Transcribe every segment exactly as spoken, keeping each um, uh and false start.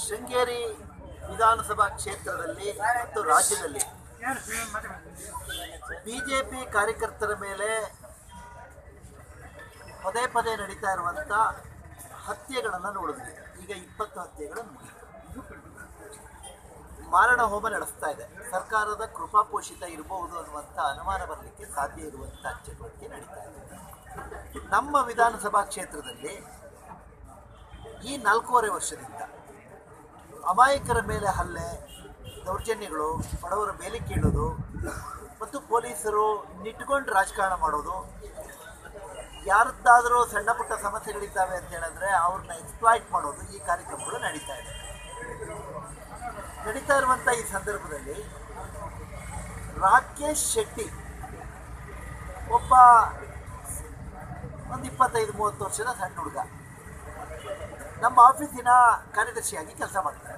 ಶೃಂಗೇರಿ ವಿಧಾನಸಭಾ ಕ್ಷೇತ್ರದಲ್ಲಿ ಮತ್ತು ರಾಜ್ಯದಲ್ಲಿ ಬಿಜೆಪಿ ಕಾರ್ಯಕರ್ತರ ಮೇಲೆ ಪದೇ ಪದೇ ನಡೀತಾ ಇರುವಂಥ ಹತ್ಯೆಗಳನ್ನು ನೋಡಿದ್ವಿ. ಈಗ ಇಪ್ಪತ್ತು ಹತ್ಯೆಗಳನ್ನು ಮಾರಣ ಹೋಮ ನಡೆಸ್ತಾ ಇದೆ. ಸರ್ಕಾರದ ಕೃಪಾಪೋಷಿತ ಇರಬಹುದು ಅನ್ನುವಂಥ ಅನುಮಾನ ಬರಲಿಕ್ಕೆ ಸಾಧ್ಯ ಇರುವಂಥ ಚಟುವಟಿಕೆ ನಡೀತಾ ಇದೆ. ನಮ್ಮ ವಿಧಾನಸಭಾ ಕ್ಷೇತ್ರದಲ್ಲಿ ಈ ನಾಲ್ಕೂವರೆ ವರ್ಷದಿಂದ ಅಮಾಯಕರ ಮೇಲೆ ಹಲ್ಲೆ, ದೌರ್ಜನ್ಯಗಳು, ಬಡವರ ಮೇಲೆ ಕೀಳೋದು ಮತ್ತು ಪೊಲೀಸರು ನಿಟ್ಕೊಂಡು ರಾಜಕಾರಣ ಮಾಡೋದು, ಯಾರದ್ದಾದರೂ ಸಣ್ಣ ಪುಟ್ಟ ಸಮಸ್ಯೆಗಳಿದ್ದಾವೆ ಅಂತ ಹೇಳಿದ್ರೆ ಅವ್ರನ್ನ ಎಕ್ಸ್ಪ್ಲಾಯ್ಟ್ ಮಾಡೋದು, ಈ ಕಾರ್ಯಕ್ರಮಗಳು ನಡೀತಾ ಇದೆ. ನಡೀತಾ ಇರುವಂಥ ಈ ಸಂದರ್ಭದಲ್ಲಿ ರಾಕೇಶ್ ಶೆಟ್ಟಿ ಒಬ್ಬ ಒಂದು ಇಪ್ಪತ್ತೈದು ಮೂವತ್ತು ವರ್ಷದ ಸಣ್ಣ ಹುಡುಗ ನಮ್ಮ ಆಫೀಸಿನ ಕಾರ್ಯದರ್ಶಿಯಾಗಿ ಕೆಲಸ ಮಾಡ್ತಾರೆ.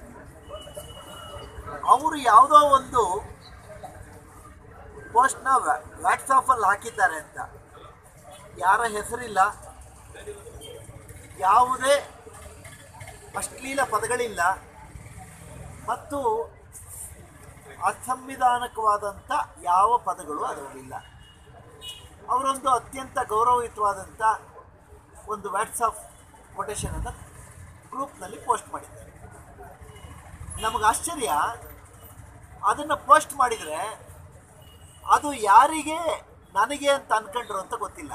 ಅವರು ಯಾವುದೋ ಒಂದು ಪೋಸ್ಟ್ನ ವಾಟ್ಸಾಪಲ್ಲಿ ಹಾಕಿದ್ದಾರೆ ಅಂತ, ಯಾರ ಹೆಸರಿಲ್ಲ, ಯಾವುದೇ ಅಶ್ಲೀಲ ಪದಗಳಿಲ್ಲ ಮತ್ತು ಅಸಂವಿಧಾನಿಕವಾದಂಥ ಯಾವ ಪದಗಳು ಅದರಲ್ಲಿಲ್ಲ. ಅವರೊಂದು ಅತ್ಯಂತ ಗೌರವಯುತವಾದಂಥ ಒಂದು ವಾಟ್ಸಪ್ ಕೊಟೇಶನನ್ನು ಗ್ರೂಪ್ನಲ್ಲಿ ಪೋಸ್ಟ್ ಮಾಡಿದ್ದಾರೆ. ನಮಗೆ ಆಶ್ಚರ್ಯ, ಅದನ್ನು ಪೋಸ್ಟ್ ಮಾಡಿದರೆ ಅದು ಯಾರಿಗೆ ನನಗೆ ಅಂತ ಅನ್ಕೊಂಡ್ರು ಅಂತ ಗೊತ್ತಿಲ್ಲ,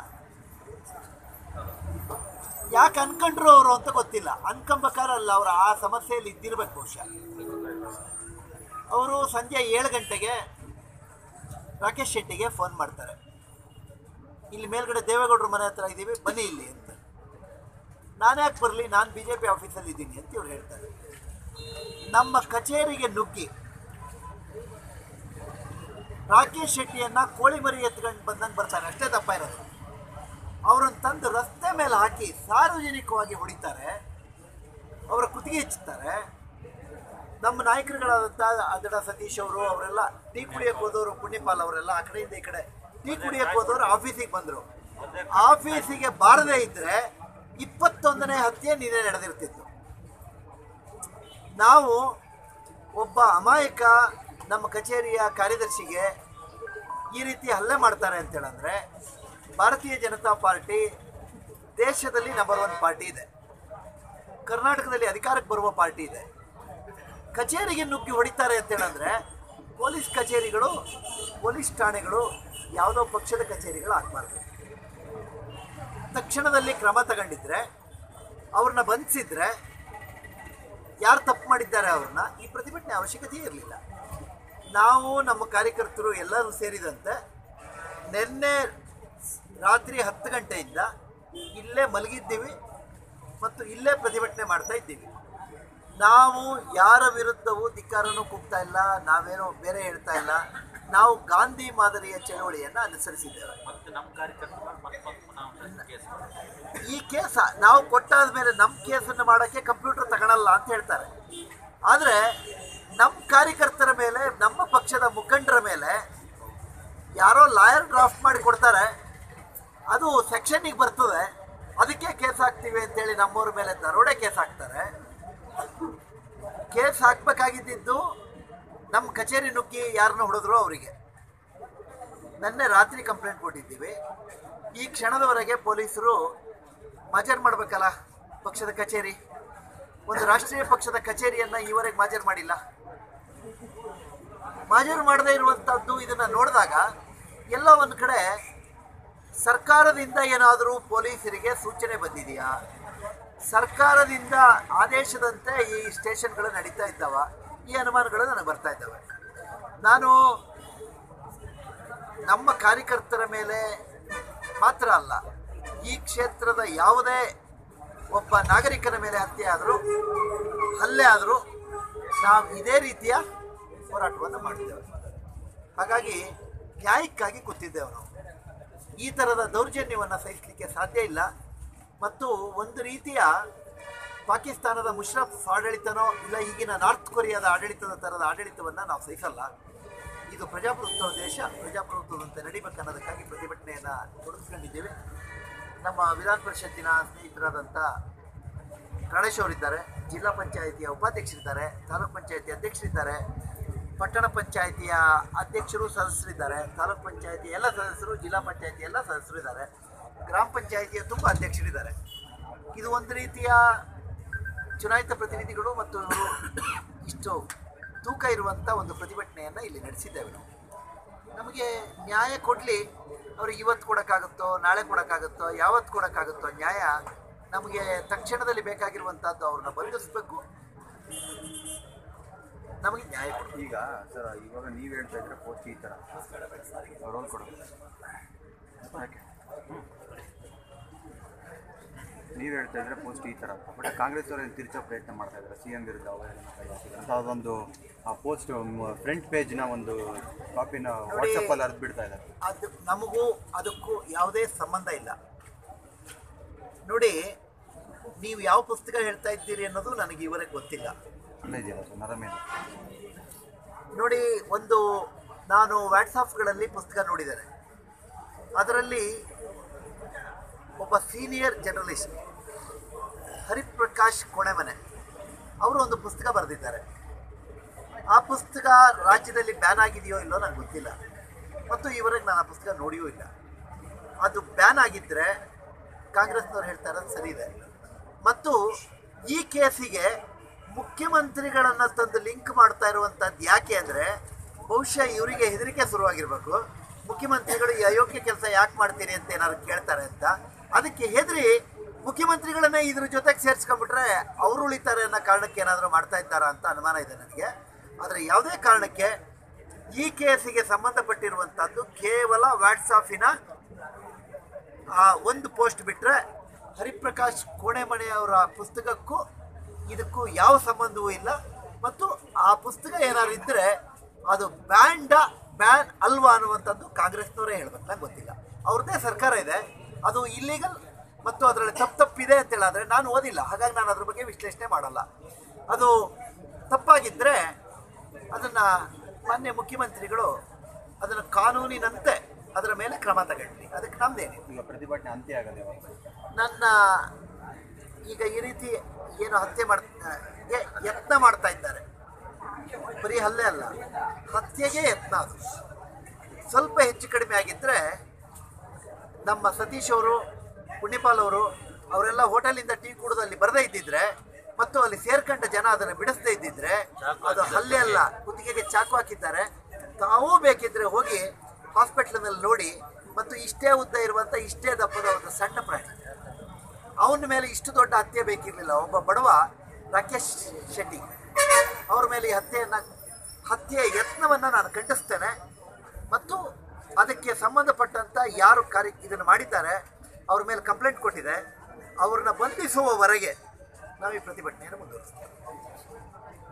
ಯಾಕೆ ಅನ್ಕೊಂಡ್ರು ಅವರು ಅಂತ ಗೊತ್ತಿಲ್ಲ. ಅನ್ಕೊಂಬೇಕಾರಲ್ಲ, ಅವರು ಆ ಸಮಸ್ಯೆಯಲ್ಲಿ ಇದ್ದಿರ್ಬೇಕು ಬಹುಶಃ. ಅವರು ಸಂಜೆ ಏಳು ಗಂಟೆಗೆ ರಾಕೇಶ್ ಶೆಟ್ಟಿಗೆ ಫೋನ್ ಮಾಡ್ತಾರೆ, ಇಲ್ಲಿ ಮೇಲ್ಗಡೆ ದೇವೇಗೌಡರ ಮನೆ ಹತ್ರ ಇದ್ದೀವಿ, ಬನ್ನಿ ಇಲ್ಲಿ ಅಂತ. ನಾನು ಯಾಕೆ ಬರಲಿ, ನಾನು ಬಿ ಜೆ ಪಿ ಆಫೀಸಲ್ಲಿ ಇದ್ದೀನಿ ಅಂತ ಇವ್ರು ಹೇಳ್ತಾರೆ. ನಮ್ಮ ಕಚೇರಿಗೆ ನುಗ್ಗಿ ರಾಕೇಶ್ ಶೆಟ್ಟಿಯನ್ನು ಕೋಳಿ ಮರಿ ಎತ್ಕೊಂಡು ಬಂದಂಗೆ ಬರ್ತಾರೆ, ಅಷ್ಟೇ ತಪ್ಪ ಇರೋದು. ಅವರನ್ನು ತಂದು ರಸ್ತೆ ಮೇಲೆ ಹಾಕಿ ಸಾರ್ವಜನಿಕವಾಗಿ ಹೊಡಿತಾರೆ, ಅವರ ಕುತ್ತಿಗೆ ಹೆಚ್ಚುತ್ತಾರೆ. ನಮ್ಮ ನಾಯಕರುಗಳಾದಂಥ ಅದಡ ಸತೀಶ್ ಅವರು ಅವರೆಲ್ಲ ಟೀ ಕುಡಿಯೋಕ್ಕೆ ಹೋದವರು, ಪುಣ್ಯಪಾಲ್ ಅವರೆಲ್ಲ ಆ ಕಡೆಯಿಂದ ಈ ಕಡೆ ಟೀ ಕುಡಿಯೋಕ್ಕೆ ಹೋದವರು ಆಫೀಸಿಗೆ ಬಂದರು. ಆಫೀಸಿಗೆ ಬಾರದೇ ಇದ್ದರೆ ಇಪ್ಪತ್ತೊಂದನೇ ಹತ್ಯೆ ನೀನೇ ನಡೆದಿರ್ತಿತ್ತು. ನಾವು ಒಬ್ಬ ಅಮಾಯಕ ನಮ್ಮ ಕಚೇರಿಯ ಕಾರ್ಯದರ್ಶಿಗೆ ಈ ರೀತಿ ಹಲ್ಲೆ ಮಾಡ್ತಾರೆ ಅಂತೇಳಂದರೆ, ಭಾರತೀಯ ಜನತಾ ಪಾರ್ಟಿ ದೇಶದಲ್ಲಿ ನಂಬರ್ ಒನ್ ಪಾರ್ಟಿ ಇದೆ, ಕರ್ನಾಟಕದಲ್ಲಿ ಅಧಿಕಾರಕ್ಕೆ ಬರುವ ಪಾರ್ಟಿ ಇದೆ. ಕಚೇರಿಗೆ ನುಗ್ಗಿ ಹೊಡಿತಾರೆ ಅಂತೇಳಂದರೆ ಪೊಲೀಸ್ ಕಚೇರಿಗಳು, ಪೊಲೀಸ್ ಠಾಣೆಗಳು ಯಾವುದೋ ಪಕ್ಷದ ಕಚೇರಿಗಳು ಆಗಬಾರ್ದು. ತಕ್ಷಣದಲ್ಲಿ ಕ್ರಮ ತಗೊಂಡಿದ್ರೆ, ಅವ್ರನ್ನ ಬಂಧಿಸಿದ್ರೆ, ಯಾರು ತಪ್ಪು ಮಾಡಿದ್ದಾರೆ ಅವ್ರನ್ನ, ಈ ಪ್ರತಿಭಟನೆ ಅವಶ್ಯಕತೆ ಇರಲಿಲ್ಲ. ನಾವು ನಮ್ಮ ಕಾರ್ಯಕರ್ತರು ಎಲ್ಲರೂ ಸೇರಿದಂತೆ ನಿನ್ನೆ ರಾತ್ರಿ ಹತ್ತು ಗಂಟೆಯಿಂದ ಇಲ್ಲೇ ಮಲಗಿದ್ದೀವಿ ಮತ್ತು ಇಲ್ಲೇ ಪ್ರತಿಭಟನೆ ಮಾಡ್ತಾ ಇದ್ದೀವಿ. ನಾವು ಯಾರ ವಿರುದ್ಧವೂ ಧಿಕ್ಕಾರನೂ ಕೂಗ್ತಾ ಇಲ್ಲ, ನಾವೇನೋ ಬೇರೆ ಹೇಳ್ತಾ ಇಲ್ಲ. ನಾವು ಗಾಂಧಿ ಮಾದರಿಯ ಚಳವಳಿಯನ್ನು ಅನುಸರಿಸಿದ್ದೇವೆ. ಈ ಕೇಸ ನಾವು ಕೊಟ್ಟಾದ ಮೇಲೆ ನಮ್ಮ ಕೇಸನ್ನು ಮಾಡೋಕ್ಕೆ ಕಂಪ್ಯೂಟರ್ ತಗೊಳ್ಳಲ್ಲ ಅಂತ ಹೇಳ್ತಾರೆ. ಆದರೆ ನಮ್ಮ ಕಾರ್ಯಕರ್ತರ ಮೇಲೆ, ನಮ್ಮ ಪಕ್ಷದ ಮುಖಂಡರ ಮೇಲೆ ಯಾರೋ ಲಾಯರ್ ಡ್ರಾಫ್ಟ್ ಮಾಡಿ ಕೊಡ್ತಾರೆ, ಅದು ಸೆಕ್ಷನ್ನಿಗೆ ಬರ್ತದೆ, ಅದಕ್ಕೆ ಕೇಸ್ ಹಾಕ್ತೀವಿ ಅಂತೇಳಿ ನಮ್ಮವ್ರ ಮೇಲೆ ದರೋಡೆ ಕೇಸ್ ಹಾಕ್ತಾರೆ. ಕೇಸ್ ಹಾಕಬೇಕಾಗಿದ್ದು ನಮ್ಮ ಕಚೇರಿ ನುಗ್ಗಿ ಯಾರನ್ನ ಹೊಡೆದ್ರು ಅವರಿಗೆ. ನಿನ್ನೆ ರಾತ್ರಿ ಕಂಪ್ಲೇಂಟ್ ಕೊಟ್ಟಿದ್ದೀವಿ. ಈ ಕ್ಷಣದವರೆಗೆ ಪೊಲೀಸರು ಮಾಜರ್ ಮಾಡಬೇಕಲ್ಲ ಪಕ್ಷದ ಕಚೇರಿ, ಒಂದು ರಾಷ್ಟ್ರೀಯ ಪಕ್ಷದ ಕಚೇರಿಯನ್ನು ಈವರೆಗೆ ಮಾಜರ್ ಮಾಡಿಲ್ಲ. ಮಾಜರ್ ಮಾಡದೇ ಇರುವಂಥದ್ದು ಇದನ್ನು ನೋಡಿದಾಗ ಎಲ್ಲ ಒಂದು ಕಡೆ ಸರ್ಕಾರದಿಂದ ಏನಾದರೂ ಪೊಲೀಸರಿಗೆ ಸೂಚನೆ ಬಂದಿದೆಯಾ, ಸರ್ಕಾರದಿಂದ ಆದೇಶದಂತೆ ಈ ಸ್ಟೇಷನ್ಗಳು ನಡೀತಾ ಇದ್ದಾವ, ಈ ಅನುಮಾನಗಳು ನನಗೆ ಬರ್ತಾ ಇದ್ದಾವೆ. ನಾನು ನಮ್ಮ ಕಾರ್ಯಕರ್ತರ ಮೇಲೆ ಮಾತ್ರ ಅಲ್ಲ, ಈ ಕ್ಷೇತ್ರದ ಯಾವುದೇ ಒಬ್ಬ ನಾಗರಿಕನ ಮೇಲೆ ಹತ್ಯೆ ಆದರೂ, ಹಲ್ಲೆ ಆದರೂ ನಾವು ಇದೇ ರೀತಿಯ ಹೋರಾಟವನ್ನು ಮಾಡಿದ್ದೇವೆ. ಹಾಗಾಗಿ ನ್ಯಾಯಕ್ಕಾಗಿ ಕೂತಿದ್ದೇವೆ ನಾವು. ಈ ಥರದ ದೌರ್ಜನ್ಯವನ್ನು ಸಹಿಸಲಿಕ್ಕೆ ಸಾಧ್ಯ ಇಲ್ಲ. ಮತ್ತು ಒಂದು ರೀತಿಯ ಪಾಕಿಸ್ತಾನದ ಮುಷರಫ್ ಆಡಳಿತನೋ ಇಲ್ಲ ಈಗಿನ ನಾರ್ತ್ ಕೊರಿಯಾದ ಆಡಳಿತದ ಥರದ ಆಡಳಿತವನ್ನು ನಾವು ಸಹಿಸಲ್ಲ. ಇದು ಪ್ರಜಾಪ್ರಭುತ್ವ ದೇಶ, ಪ್ರಜಾಪ್ರಭುತ್ವದಂತೆ ನಡಿಬೇಕನ್ನೋದಕ್ಕಾಗಿ ಪ್ರತಿಭಟನೆಯನ್ನು ತೊಡಗಿಸ್ಕೊಂಡಿದ್ದೇವೆ. ನಮ್ಮ ವಿಧಾನ ಪರಿಷತ್ತಿನ ಸ್ನೇಹಿತರಾದಂಥ ಗಣೇಶ್ ಅವರಿದ್ದಾರೆ, ಜಿಲ್ಲಾ ಪಂಚಾಯಿತಿಯ ಉಪಾಧ್ಯಕ್ಷರಿದ್ದಾರೆ, ತಾಲೂಕ್ ಪಂಚಾಯಿತಿ ಅಧ್ಯಕ್ಷರಿದ್ದಾರೆ, ಪಟ್ಟಣ ಪಂಚಾಯಿತಿಯ ಅಧ್ಯಕ್ಷರು ಸದಸ್ಯರಿದ್ದಾರೆ, ತಾಲೂಕ್ ಪಂಚಾಯಿತಿ ಎಲ್ಲ ಸದಸ್ಯರು, ಜಿಲ್ಲಾ ಪಂಚಾಯಿತಿ ಎಲ್ಲ ಸದಸ್ಯರು ಇದ್ದಾರೆ, ಗ್ರಾಮ ಪಂಚಾಯಿತಿಯ ತುಂಬ ಅಧ್ಯಕ್ಷರಿದ್ದಾರೆ. ಇದು ಒಂದು ರೀತಿಯ ಚುನಾಯಿತ ಪ್ರತಿನಿಧಿಗಳು ಮತ್ತು ಇವರು ಇಷ್ಟು ತೂಕ ಇರುವಂಥ ಒಂದು ಪ್ರತಿಭಟನೆಯನ್ನು ಇಲ್ಲಿ ನಡೆಸಿದ್ದೇವೆ. ನಾವು ನಮಗೆ ನ್ಯಾಯ ಕೊಡಲಿ, ಅವ್ರಿಗೆ ಇವತ್ತು ಕೊಡೋಕ್ಕಾಗುತ್ತೋ ನಾಳೆ ಕೊಡೋಕ್ಕಾಗುತ್ತೋ ಯಾವತ್ತು ಕೊಡೋಕ್ಕಾಗುತ್ತೋ ನ್ಯಾಯ ನಮಗೆ ತಕ್ಷಣದಲ್ಲಿ ಬೇಕಾಗಿರುವಂಥದ್ದು ಅವ್ರನ್ನ ಬಂಧಿಸಬೇಕು, ನಮಗೆ ನ್ಯಾಯ ಕೊಡು. ಈಗ ಸರ್ ಇವಾಗ ನೀವು ಹೇಳ್ತಾ ಇದ್ರೆ ಪೋಸ್ಟ್ ಈ ಥರ ರೋಲ್ ಕೊಡೋದು ಯಾಕೆ ನೀವು ಹೇಳ್ತಾ ಇದ್ರೆ ಪೋಸ್ಟ್ ಈ ಥರ, ಬಟ್ ಕಾಂಗ್ರೆಸ್ ಅವರು ತಿರ್ಚೋ ಪ್ರಯತ್ನ ಮಾಡ್ತಾ ಇದ್ದಾರೆ ಸಿ ಎಂ ವಿರುದ್ಧ ಅಂತ ಅದೊಂದು ಆ ಪೋಸ್ಟ್ ಫ್ರಂಟ್ ಪೇಜ್ನ ಒಂದು ಕಾಪಿನ ವಾಟ್ಸಪ್ಪಲ್ಲಿ ಹರಿದು ಬಿಡ್ತಾ ಇದ್ದಾರೆ. ಅದು ನಮಗೂ ಅದಕ್ಕೂ ಯಾವುದೇ ಸಂಬಂಧ ಇಲ್ಲ. ನೋಡಿ, ನೀವು ಯಾವ ಪುಸ್ತಕ ಹೇಳ್ತಾ ಇದ್ದೀರಿ ಅನ್ನೋದು ನನಗೆ ಇವರಿಗೆ ಗೊತ್ತಿಲ್ಲ. ನೋಡಿ, ಒಂದು ನಾನು ವಾಟ್ಸಾಪ್ಗಳಲ್ಲಿ ಪುಸ್ತಕ ನೋಡಿದ್ದೇನೆ. ಅದರಲ್ಲಿ ಒಬ್ಬ ಸೀನಿಯರ್ ಜರ್ನಲಿಸ್ಟ್ ಹರಿಪ್ರಕಾಶ್ ಕೋಣೆಮನೆ ಅವರು ಒಂದು ಪುಸ್ತಕ ಬರೆದಿದ್ದಾರೆ. ಆ ಪುಸ್ತಕ ರಾಜ್ಯದಲ್ಲಿ ಬ್ಯಾನ್ ಆಗಿದೆಯೋ ಇಲ್ಲೋ ನನಗೆ ಗೊತ್ತಿಲ್ಲ, ಮತ್ತು ಇವರಿಗೆ ನಾನು ಆ ಪುಸ್ತಕ ನೋಡಿಯೂ ಇಲ್ಲ. ಅದು ಬ್ಯಾನ್ ಆಗಿದ್ದರೆ ಕಾಂಗ್ರೆಸ್ನವ್ರು ಹೇಳ್ತಾ ಇರೋದು ಸರಿ ಇದೆ. ಮತ್ತು ಈ ಕೇಸಿಗೆ ಮುಖ್ಯಮಂತ್ರಿಗಳನ್ನು ತಂದು ಲಿಂಕ್ ಮಾಡ್ತಾ ಇರುವಂಥದ್ದು ಯಾಕೆ ಅಂದರೆ, ಬಹುಶಃ ಇವರಿಗೆ ಹೆದರಿಕೆ ಶುರುವಾಗಿರಬೇಕು. ಮುಖ್ಯಮಂತ್ರಿಗಳು ಈ ಅಯೋಗ್ಯ ಕೆಲಸ ಯಾಕೆ ಮಾಡ್ತೀರಿ ಅಂತ ಏನಾದ್ರು ಕೇಳ್ತಾರೆ ಅಂತ. ಅದಕ್ಕೆ ಹೆದರಿ ಮುಖ್ಯಮಂತ್ರಿಗಳನ್ನೇ ಇದ್ರ ಜೊತೆಗೆ ಸೇರಿಸ್ಕೊಂಡ್ಬಿಟ್ರೆ ಅವರು ಉಳಿತಾರೆ ಅನ್ನೋ ಕಾರಣಕ್ಕೆ ಏನಾದರೂ ಮಾಡ್ತಾ ಇದ್ದಾರಾ ಅಂತ ಅನುಮಾನ ಇದೆ ನನಗೆ. ಆದರೆ ಯಾವುದೇ ಕಾರಣಕ್ಕೆ ಈ ಕೇಸಿಗೆ ಸಂಬಂಧಪಟ್ಟಿರುವಂಥದ್ದು ಕೇವಲ ವಾಟ್ಸಾಪಿನ ಆ ಒಂದು ಪೋಸ್ಟ್ ಬಿಟ್ಟರೆ ಹರಿಪ್ರಕಾಶ್ ಕೋಣೆಮನೆಯವರ ಪುಸ್ತಕಕ್ಕೂ ಇದಕ್ಕೂ ಯಾವ ಸಂಬಂಧವೂ ಇಲ್ಲ. ಮತ್ತು ಆ ಪುಸ್ತಕ ಏನಾದ್ರು ಇದ್ದರೆ ಅದು ಬ್ಯಾನ್ಡ ಬ್ಯಾನ್ ಅಲ್ವಾ ಅನ್ನುವಂಥದ್ದು ಕಾಂಗ್ರೆಸ್ನವರೇ ಹೇಳ್ಬೇಕು, ನಂಗೆ ಗೊತ್ತಿಲ್ಲ. ಅವ್ರದ್ದೇ ಸರ್ಕಾರ ಇದೆ, ಅದು ಇಲ್ಲೀಗಲ್ ಮತ್ತು ಅದರಲ್ಲಿ ತಪ್ಪು ತಪ್ಪಿದೆ ಅಂತ ಹೇಳಿದ್ರೆ ನಾನು ಓದಿಲ್ಲ, ಹಾಗಾಗಿ ನಾನು ಅದ್ರ ಬಗ್ಗೆ ವಿಶ್ಲೇಷಣೆ ಮಾಡಲ್ಲ. ಅದು ತಪ್ಪಾಗಿದ್ದರೆ ಅದನ್ನು ಮಾನ್ಯ ಮುಖ್ಯಮಂತ್ರಿಗಳು ಅದನ್ನು ಕಾನೂನಿನಂತೆ ಅದರ ಮೇಲೆ ಕ್ರಮ ತಗೊಳ್ಳಿ, ಅದಕ್ಕೆ ನಮ್ಮದೇನೆ. ಈಗ ಪ್ರತಿಭಟನೆ ಅಂತ್ಯ ಆಗದೆ ನನ್ನ ಈಗ ಈ ರೀತಿ ಏನು ಹತ್ಯೆ ಮಾಡ್ ಯತ್ನ ಮಾಡ್ತಾ ಇದ್ದಾರೆ, ಬರೀ ಹಲ್ಲೆ ಅಲ್ಲ, ಹತ್ಯೆಗೆ ಯತ್ನ. ಅದು ಸ್ವಲ್ಪ ಹೆಚ್ಚು ಕಡಿಮೆ ಆಗಿದ್ದರೆ ನಮ್ಮ ಸತೀಶ್ ಅವರು, ಪುಣ್ಯಪಾಲ್ ಅವರು ಅವರೆಲ್ಲ ಹೋಟೆಲಿಂದ ಟೀ ಕುಡಿದಲ್ಲಿ ಬರದೇ ಇದ್ದಿದ್ರೆ ಮತ್ತು ಅಲ್ಲಿ ಸೇರ್ಕೊಂಡ ಜನ ಅದನ್ನು ಬಿಡಿಸದೇ ಇದ್ದಿದ್ರೆ ಅದು ಹಲ್ಲೆ ಅಲ್ಲ, ಕುತ್ತಿಗೆಗೆ ಚಾಕು ಹಾಕಿದ್ದಾರೆ. ತಾವೂ ಬೇಕಿದ್ರೆ ಹೋಗಿ ಹಾಸ್ಪಿಟ್ಲಿನಲ್ಲಿ ನೋಡಿ. ಮತ್ತು ಇಷ್ಟೇ ಉದ್ದ ಇರುವಂಥ ಇಷ್ಟೇ ದಪ್ಪದ ಒಂದು ಸಣ್ಣ ಪ್ರಾಣಿ, ಅವನ ಮೇಲೆ ಇಷ್ಟು ದೊಡ್ಡ ಹತ್ಯೆ ಬೇಕಿರಲಿಲ್ಲ. ಒಬ್ಬ ಬಡವ ರಾಕೇಶ್ ಶೆಟ್ಟಿ ಅವ್ರ ಮೇಲೆ ಈ ಹತ್ಯೆಯನ್ನು ಹತ್ಯೆಯ ಯತ್ನವನ್ನು ನಾನು ಖಂಡಿಸ್ತೇನೆ. ಮತ್ತು ಅದಕ್ಕೆ ಸಂಬಂಧಪಟ್ಟಂಥ ಯಾರು ಕಾರ್ಯ ಇದನ್ನು ಮಾಡಿದ್ದಾರೆ ಅವ್ರ ಮೇಲೆ ಕಂಪ್ಲೇಂಟ್ ಕೊಟ್ಟಿದೆ, ಅವ್ರನ್ನ ಬಂಧಿಸುವವರೆಗೆ ನಾವು ಈ ಪ್ರತಿಭಟನೆಯನ್ನು ಮುಂದುವರಿಸ್ತೇವೆ.